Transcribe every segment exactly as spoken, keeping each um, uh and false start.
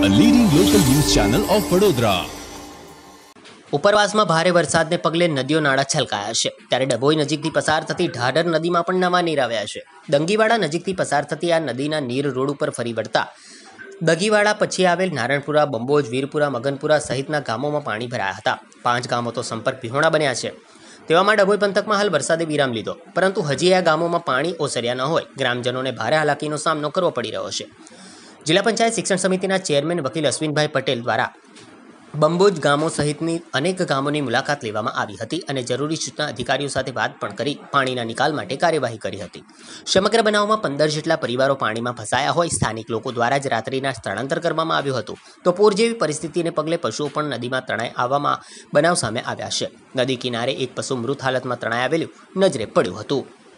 a leading local news channel of Vadodara. ઉપરવાસમાં ભારે વરસાદને પગલે નદીઓ નાળા છલકાયા છે, ત્યારે ડભોઈ નજીકથી પસાર થતી ઢાઢર નદીમાં પણ નવા નીર આવ્યા છે. દંગીવાડા નજીકથી પસાર થતી આ નદીના નીર રોડ ઉપર ફરી વળતા દંગીવાડા પછી આવેલ નારણપુરા, બંબોજ, વીરપુરા, મગનપુરા સહિતના ગામોમાં પાણી ભરાયા હતા. પાંચ ગામો તો સંપર્ક વિહોણા બન્યા છે. તેવામાં ડભોઈ પંથકમાં હાલ વરસાદે વિરામ લીધો, પરંતુ હજી આ ગામોમાં પાણી ઓસર્યા ન હોય ગ્રામજનોને ભારે હાલાકીનો સામનો કરવો પડી રહ્યો છે. જિલ્લા પંચાયત શિક્ષણ સમિતિના ચેરમેન વકીલ અશ્વિનભાઈ પટેલ દ્વારા બંબોજ ગામો સહિતની અનેક ગામોની મુલાકાત લેવામાં આવી હતી અને જરૂરી સૂચના અધિકારીઓ સાથે વાત પણ કરી પાણીના નિકાલ માટે કાર્યવાહી કરી હતી. સમગ્ર બનાવમાં પંદર જેટલા પરિવારો પાણીમાં ફસાયા હોય સ્થાનિક લોકો દ્વારા જ રાત્રિના સ્થળાંતર કરવામાં આવ્યું હતું. તો પૂર જેવી પરિસ્થિતિને પગલે પશુઓ પણ નદીમાં તણાઈ આવવામાં બનાવ સામે આવ્યા છે. નદી કિનારે એક પશુ મૃત હાલતમાં તણાઈ આવેલું નજરે પડ્યું હતું.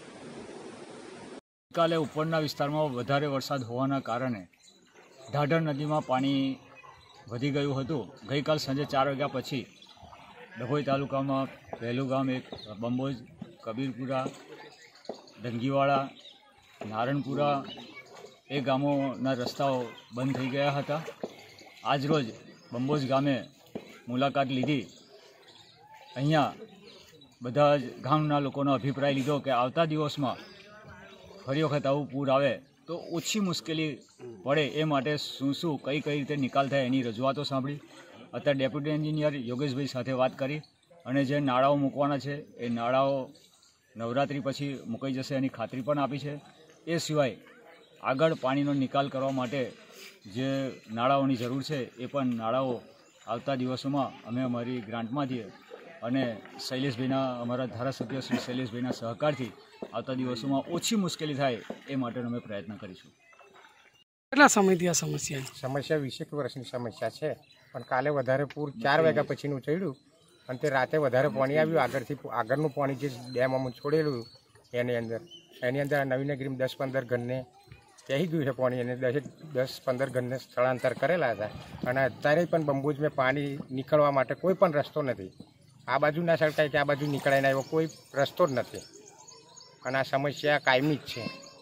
ગઈકાલે ઉપરના વિસ્તારમાં વધારે વરસાદ હોવાના કારણે ઢાઢર નદીમાં પાણી વધી ગયું હતું. ગઈકાલ સાંજે ચાર વાગ્યા પછી ડભોઈ તાલુકામાં પહેલું ગામ એક બંબોજ, કબીરપુરા, દંગીવાડા, નારણપુરા એ ગામોના રસ્તાઓ બંધ થઈ ગયા હતા. આજરોજ બંબોજ ગામે મુલાકાત લીધી. અહીંયા બધા જ ગામના લોકોનો અભિપ્રાય લીધો કે આવતા દિવસમાં ફરી વખત આવું પૂર આવે તો ઓછી મુશ્કેલી પડે એ માટે શું શું કઈ કઈ રીતે નિકાલ થાય એની રજૂઆતો સાંભળી. અત્યારે ડેપ્યુટી એન્જિનિયર યોગેશભાઈ સાથે વાત કરી અને જે નાળાઓ મૂકવાના છે એ નાળાઓ નવરાત્રિ પછી મૂકાઈ જશે એની ખાતરી પણ આપી છે. એ સિવાય આગળ પાણીનો નિકાલ કરવા માટે જે નાળાઓની જરૂર છે એ પણ નાળાઓ આવતા દિવસોમાં અમે અમારી ગ્રાન્ટમાંથી અને શૈલેષભાઈના અમારા ધારાસભ્ય શ્રી શૈલેષભાઈના સહકારથી આવતા દિવસોમાં ઓછી મુશ્કેલી થાય એ માટેનો અમે પ્રયત્ન કરીશું. કેટલા સમયથી આ સમસ્યા સમસ્યા વીસેક વર્ષની સમસ્યા છે, પણ કાલે વધારે પૂર ચાર વાગ્યા પછીનું ચડ્યું અને તે રાતે વધારે પાણી આવ્યું. આગળથી આગળનું પાણી જે ડેમમાં છોડેલું એની અંદર એની અંદર નવીનગીરીમાં દસ પંદર ઘરને કહી ગયું છે પાણી, અને દસેક દસ પંદર ઘરને સ્થળાંતર કરેલા હતા. અને અત્યારે પણ બંબોજમાં પાણી નીકળવા માટે કોઈ પણ રસ્તો નથી. આ બાજુ ના સળકાય કે આ બાજુ નીકળાય ના એવો કોઈ રસ્તો જ નથી, અને આ સમસ્યા કાયમી જ છે.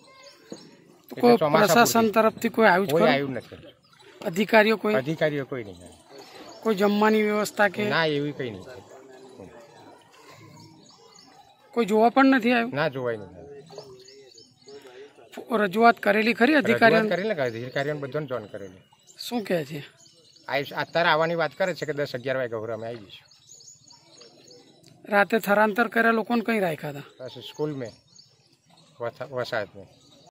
પ્રશાસન તરફથી કોઈ આવ્યું કોઈ આવ્યું નથી. અધિકારીઓ કોઈ અધિકારીઓ કોઈ નહીં. કોઈ જમવાની વ્યવસ્થા કે ના એવી કંઈ નહીં. કોઈ જોવા પણ નથી આવ્યું? ના જોવાય નહીં. રજૂઆત કરેલી ખરી અધિકારીઓ? કરેલી અધિકારીઓને બધાને જોઈન કરેલી. શું કહે છે? અત્યારે આવવાની વાત કરે છે કે દસ અગિયાર વાગ્યા અમે આવી જઈશું. રાતે સ્થળાંતર કર્યા લોકોને કઈ રાખ્યા હતા? બસ સ્કૂલ મેં વસાહત મેં.